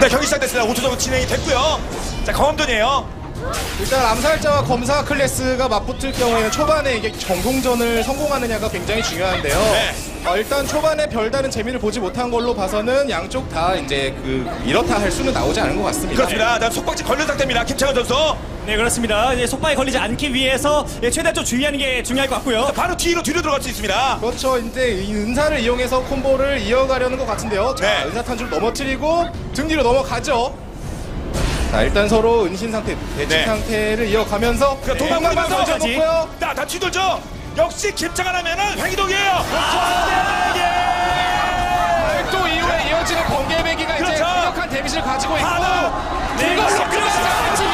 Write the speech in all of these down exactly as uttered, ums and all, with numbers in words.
네, 경기 시작됐습니다. 오 초 정도 진행이 됐고요. 자, 검돈이에요. 일단 암살자와 검사 클래스가 맞붙을 경우에는 초반에 이게 정통전을 성공하느냐가 굉장히 중요한데요. 네. 어, 일단 초반에 별다른 재미를 보지 못한 걸로 봐서는 양쪽 다 이제 그 이렇다 할 수는 나오지 않은 것 같습니다. 그렇습니다. 자, 속박지 걸린 상태입니다. 김창현 선수. 네, 그렇습니다. 이제 속박에 걸리지 않기 위해서 예, 최대한 좀 주의하는 게 중요할 것 같고요. 바로 뒤로 뒤로 들어갈 수 있습니다. 그렇죠. 이제 이 은사를 이용해서 콤보를 이어가려는 것 같은데요. 자, 네. 은사 탄줄 넘어뜨리고 등 뒤로 넘어가죠. 자, 일단 서로 은신 상태, 대치 네. 상태를 이어가면서 그러니까 도망만 도망가면서 던져놓고요. 나, 다 뒤돌죠. 역시 김창현 하면은 횡이동이에요. 또 이후에 이어지는 번개배기가 이제 그렇죠. 강력한 데미지를 가지고 있고 하나. 네, 이걸로 이십 끝나지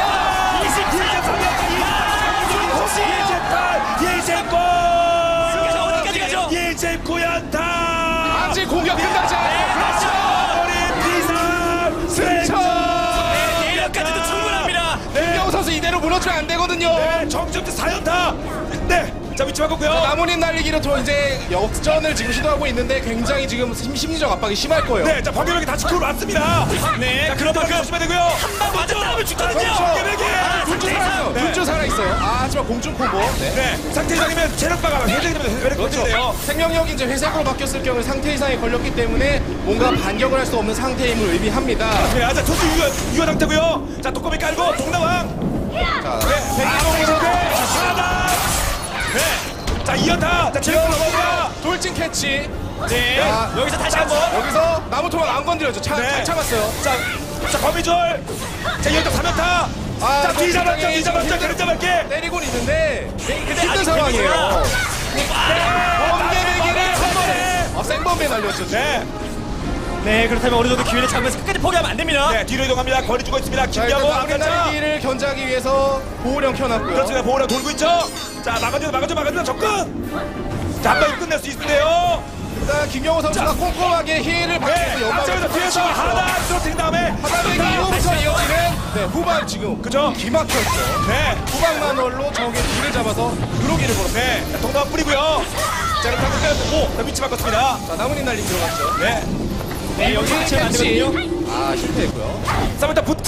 어디까지 가죠? 이십구 연타. 아직 공격 끝나지 않았고 우리 비상 승천. 네, 내력까지도 충분합니다. 김경호 선수 이대로 무너지면 안 되거든요. 네, 정점대 사 연타. 네, 자 위치 바꿨고요. 나무님 날리기로 또 이제 역전을 지금 시도하고 있는데 굉장히 지금 심- 심리적 압박이 심할 거예요. 네, 자 번개벽이 다시 쿨 왔습니다. 네, 자, 그런 만큼 그만큼 조심해야 되고요. 한방 맞았다면 죽거든요. 번개벽이. 군주 살아요. 네. 군주 살아있어요. 아, 하지만 공중 콤보. 네. 네, 상태 이상이면 체력 바가 회복이 되면 회복이 그렇죠. 돼요. 생명력이 이제 회색으로 바뀌었을 경우에 상태 이상이 걸렸기 때문에 뭔가 반격을 할 수 없는 상태임을 의미합니다. 네, 자 투수 유효 유효 상태고요. 자 독거미 깔고 동남왕. 자, 네, 백이동으로 하나. 네, 자 이연타. 자 체력 넘어가. 돌진 캐치. 네, 자, 여기서 다시 한번. 여기서 나무 토막 안 건드려죠. 차, 네. 잘 참았어요. 자, 자 거미줄. 자 이연타 삼 연타. 아, 자 뒤 잡았죠, 굉장히 뒤 잡았죠, 힘든- 그림 잡을게. 때리곤 있는데 근데 힘든 아직 상황이에요. 데미지가- 번개배기를 한 번에. 아, 생번개 날렸죠. 네, 네, 그렇다면 어느 정도 기회를 잡으면서 끝까지 포기하면 안 됩니다. 네 뒤로 이동합니다. 거리 주고 있습니다. 자, 일단 김경호 나무리 앞전자. 날리기를 견제하기 위해서 보호령 켜놨고요. 그렇습니다. 보호랑 돌고 있죠. 자 막아줘, 막아줘, 막아줘. 접근. 자 한 방에 끝낼 수 있는데요. 일단 김경호 선수가 꼼꼼하게 힐을 받기 네, 위해서 연막을 앞쪽에서 뒤에서 펼치고 있어요. 하나 쓰러뜨린 다음에 하단배기 이후부터 이어지는 네, 후방 지금 그죠? 기막혔죠. 네, 후방 만월로 적의 뒤를 잡아서 그로기를 걸었어요. 네, 자, 동남 뿌리고요. 자, 그럼 방금 끝났고, 자, 위치 바꿨습니다. 자, 나무님 날림 들어갔죠. 네, 네, 여기서 치면 안 되거든요. 아, 실패했고요. 자, 일단 붙고,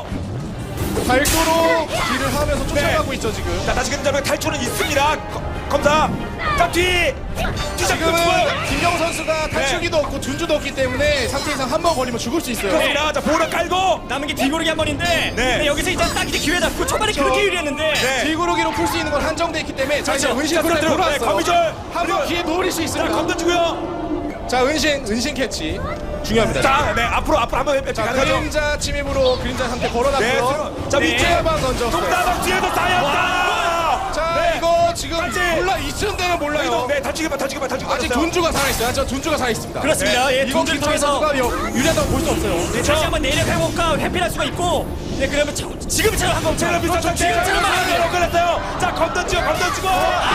발도로 뒤를 하면서 쫓아가고 있죠, 지금. 자, 다시 그럼 탈출은 있습니다. 거, 검사, 자, 뒤, 뒤 잡고 지금은 죽어요. 김경호 선수가 탈출기도 없고 준주도 없기 때문에 상태 이상 한 번 걸리면 죽을 수 있어요. 그렇습니다. 자, 보호랑 깔고, 남은 게 뒤고르기 한 번인데 네. 네, 여기서 이제 딱 이제 기회 잡고 초반에 그렇게 유리했는데 네. 뒤구르기로 풀 수 있는 건 한정돼 있기 때문에 자, 이제 그렇죠. 은신 자, 프레 들어, 돌아왔어요. 네, 거미줄. 한 번 기회 노릴 수 자, 있습니다. 검도 주고요. 자, 은신, 은신 캐치 중요합니다. 자, 네, 앞으로, 앞으로 한번 뵙지 자, 가능하죠. 그림자 침입으로 그림자 상태 네, 걸어놨고요. 들어. 자, 네. 위쪽에 한번 던졌어요. 동남아 뒤에도 쌓였다. 자, 네. 이거 지금 맞지? 몰라 이쯤 되면 몰라요. 네, 다치기 봐, 다치기 봐, 다치기 봐. 아직 둔주가 살아있어요. 저 둔주가 살아있습니다. 그렇습니다. 예, 이거 둔주를 김창현 통해서 선수가 유- 유리하다고 볼 수 없어요. 네, 다시 한번 내력 회복과 회피할 수가 있고 네, 그러면 자, 지금처럼 한번 체력 비슷한 그렇죠. 상태. 지금처럼 하면 체력 걸렸어요. 자, 건던지고, 건던지고.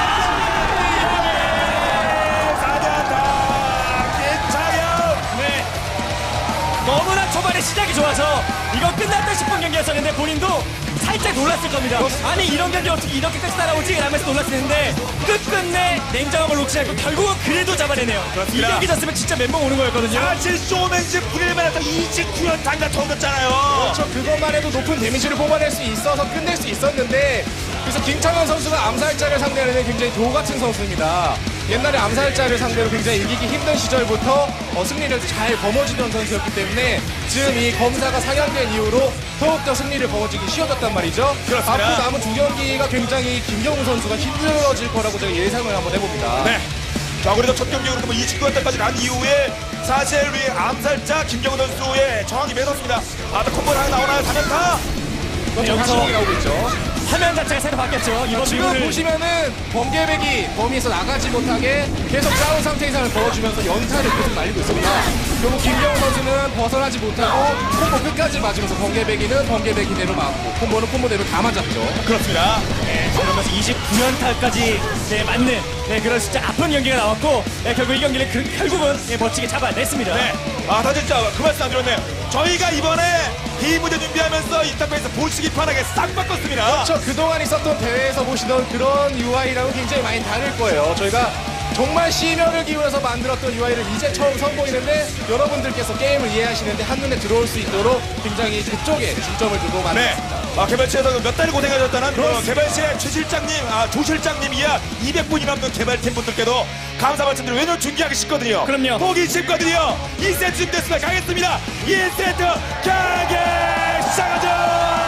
사자타 김창현. 네. 너무나 초반에 시작이 좋아서 이거 끝났다 싶은 경기였었는데 본인도 살짝 놀랐을 겁니다. 아니 이런 경기 어떻게 이렇게까지 따라오지? 라면서 놀랐을 텐데 끝끝내 냉정함을 놓지 않고 결국은 그래도 잡아내네요. 이 그렇습니다. 경기 졌으면 진짜 멘붕 오는 거였거든요. 사실 쇼맨십 부릴만 해서 이십구 연 단가 터졌잖아요. 그렇죠. 그것만 해도 높은 데미지를 뽑아낼 수 있어서 끝낼 수 있었는데 그래서 김창현 선수가 암살자를 상대하는 굉장히 도 같은 선수입니다. 옛날에 암살자를 상대로 굉장히 이기기 힘든 시절부터 어, 승리를 잘 거머쥐던 선수였기 때문에 지금 이 검사가 상향된 이후로 더욱더 승리를 거머쥐기 쉬워졌단 말이죠. 그렇습니다. 앞으로 남은 두 경기가 굉장히 김경우 선수가 힘들어질 거라고 제가 예상을 한번 해봅니다. 네. 자, 그래도 첫 경기로 뭐 이십구 연까지 간 이후에 사실 우리 암살자 김경호 선수의 정확히 매섭습니다. 아, 또 콤보 하나 나오나요? 삼연타. 그렇죠. 여기서- 다시 나오고 있죠. 화면 자체가 새로 바뀌었죠. 이번 지금 비교를 보시면은 번개백이 범위에서 나가지 못하게 계속 싸운 상태 이상을 벌어주면서 연타를 계속 날리고 있습니다. 결국 김경호 선수는 벗어나지 못하고 콤보 끝까지 맞으면서 번개백이는 번개백이대로 맞고 콤보는 콤보대로 다 맞았죠. 그렇습니다. 네, 그러면서 이십구 연타까지 네, 맞는 네, 그런 진짜 아픈 경기가 나왔고 네, 결국 이 경기를 그, 결국은 네, 멋지게 잡아냈습니다. 네. 아, 다 진짜 그 말씀 안 들었네요. 저희가 이번에 비무대 준비하면서 인터페이스 보시기 편하게 싹 바꿨습니다. 그렇죠. 그동안 있었던 대회에서 보시던 그런 유아이랑은 굉장히 많이 다를 거예요. 저희가 정말 심혈을 기울여서 만들었던 유아이를 이제 처음 선보이는데 여러분들께서 게임을 이해하시는데 한눈에 들어올 수 있도록 굉장히 그쪽에 중점을 두고 네. 만들었습니다. 아, 개발실에서 몇 달 고생하셨다는 그 개발실의 최 실장님, 아, 조 실장님 이하 이백 분이 넘는 개발팀 분들께도 감사 말씀드리고 왜냐면 중계하기 쉽거든요. 그럼요. 보기 쉽거든요. 이 세트 준비됐습니다. 가겠습니다. 이 세트 가게 시작하죠.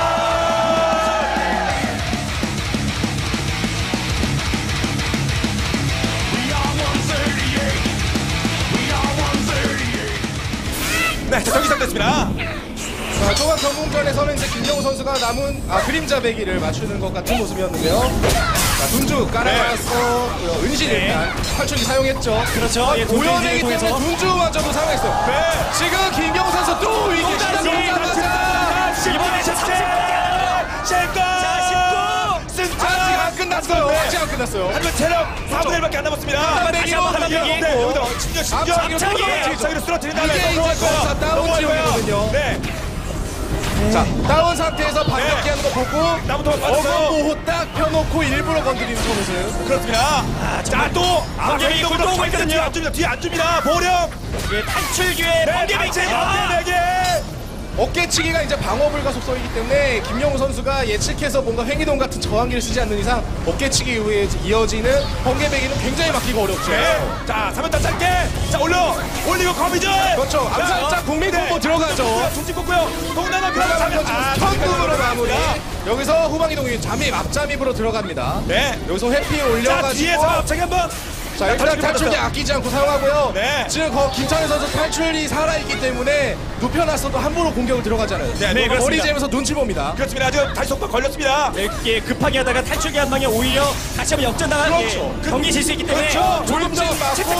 네, 자, 경기 시작됐습니다. 자, 초반 경공전에서는 이제 김정우 선수가 남은 아, 그림자 배기를 맞추는 것 같은 모습이었는데요. 자, 둔주 깔아놨어. 어, 은신 네. 일단 탈출기 사용했죠. 그렇죠. 예, 돈주 오연이기 인증을 때문에 통해서. 둔주마저도 사용했어요. 네. 지금 김경호 선수 또 위기 또 다른 위기. 이번에 자, 자, 승차! 아직 안 끝났어요. 네. 아직 안 끝났어요. 하지만 체력 사분의 일밖에 안 남았습니다. 다시 한번 하나 네, 배기. 네, 여기서 진짜 신경 앞차기로 앞차기로 쓰러뜨린 다음에 이게 이제 넘어갈 거예요. 거기서 다운 넘어갈 거예요. 지역이거든요. 네. 자, 다운 상태에서 반격기 네. 하는 거 보고 나부터 맞았어요. 어거 보호 딱 펴놓고 일부러 건드리는 선수. 그렇습니다. 자, 또 번개배기 이동으로 굴러오고 뒤에 있거든요. 안 줍니다. 뒤에 안 줍니다. 보령. 예, 탈출 기회 번개배기. 아, 번개배기. 어깨치기가 이제 방어불가 속성이기 때문에 김영우 선수가 예측해서 뭔가 횡이동 같은 저항기를 쓰지 않는 이상 어깨치기 이후에 이어지는 번개배기는 굉장히 막기가 어렵죠. 네. 자, 삼 연 다 짧게. 자, 올려. 올리고 거미줄. 그렇죠. 암살자 국민 콤보 들어가죠. 중지 꽂고요. 동남아 그라고 들어가면 아, 스턴으로 마무리. 네. 여기서 후방 이동이 잠입 앞잠입으로 들어갑니다. 네. 여기서 회피 자, 올려가지고 뒤에서 갑자기 한번. 자, 일단 탈출기 아끼지 않고 사용하고요. 네. 지금 거 김찬현 선수 탈출이 살아있기 때문에 눕혀놨어도 함부로 공격을 들어가잖아요. 네, 네, 머리 그렇습니다. 재면서 눈치 봅니다. 그렇습니다. 아주 다시 속박 걸렸습니다. 예, 급하게 하다가 탈출기 한 방에 오히려 다시 한번 역전당한 그렇죠. 예, 경기 질 수 있기 때문에 그렇죠. 조금 더 맞고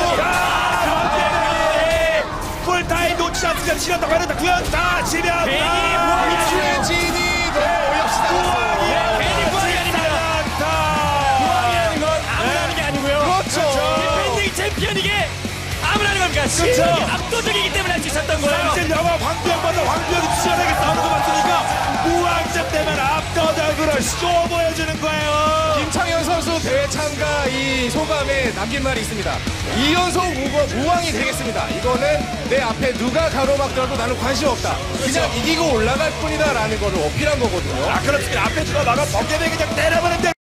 야! 풀타임 놓치지 않습니다. 지렸다고 하는데 구현 다 지렸다. 괜히 무항이 최진이 너무 어이없이 예, 괜히 무항이 아닙니다. 무항이라는 건 아무나 하는 게 아니고요. 그렇죠. 디펜딩 챔피언 이게 아무나 하는 겁니까? 그렇죠. 실력이 압도적이기 때문에 할 수 있었던 거예요. 이제 영화 황비영보다 황비영이 치열하게 싸우는 거 봤으니까 무왕점 때문에 압도적으로 쇼 보여주는 거예요. 김창현 선수 대회 참가 이 소감에 남긴 말이 있습니다. 이 연속 무왕이 되겠습니다. 이거는 내 앞에 누가 가로막더라도 나는 관심 없다. 그냥 이기고 올라갈 뿐이다 라는 거를 어필한 거거든요. 아, 그렇습니다. 앞에 들어가가 번개배 그냥 때려버리는데